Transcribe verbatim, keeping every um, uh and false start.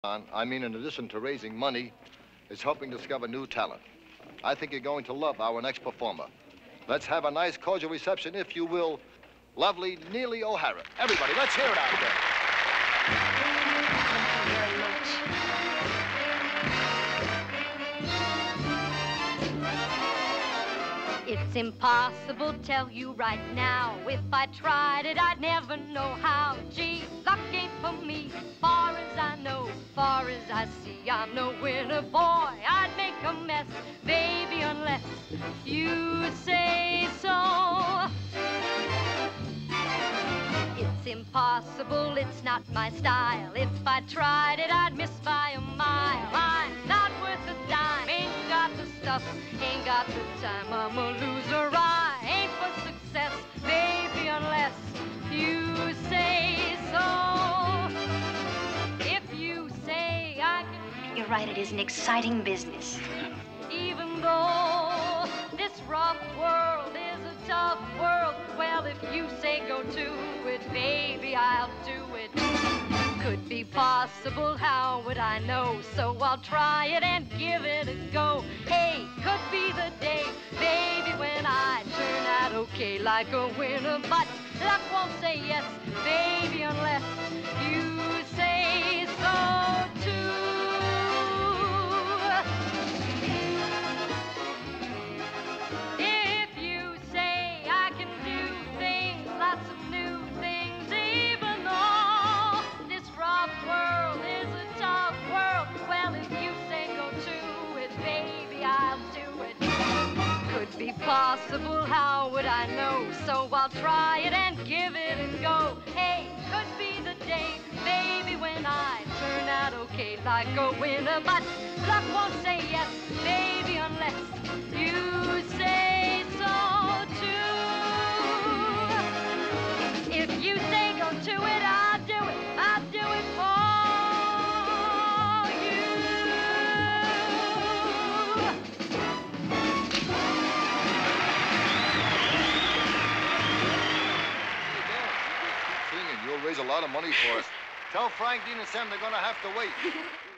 I mean, in addition to raising money, is helping discover new talent. I think you're going to love our next performer. Let's have a nice, cordial reception, if you will. Lovely Neely O'Hara. Everybody, let's hear it out there. Thank you very much. It's impossible, tell you right now. If I tried it, I'd never know how. Gee, luck ain't for me, far as I know, far as I see. I'm no winner, boy, I'd make a mess, baby, unless you say so. It's impossible, it's not my style. If I tried it, I'd miss by a mile. I'm not worth a dime, ain't got the stuff, ain't got the time. I'm a loser, I ain't for success, baby, unless you say so. If you say I can... You're right, it is an exciting business. Even though this rough world is a tough world, well, if you say go to it, baby, I'll do it. Could be possible, how would I know? So I'll try it and give it a go. Hey, could be the day, baby, when I turn out okay like a winner. But luck won't say yes, baby, unless you say so too. If you say I can do things, lots of new things, even though this rough world is a tough world, well, if you say go to it, baby, I'll do it. Could be possible, how would I know? So I'll try it and give it a go. Hey, could be the day, baby, when I turn out okay like a winner. But luck won't say yes, baby, unless you say so too. If you say go to it, I'll do it, I'll do it for you. Keep singing. You'll raise a lot of money for us. Tell Frank, Dean, and Sam they're going to have to wait.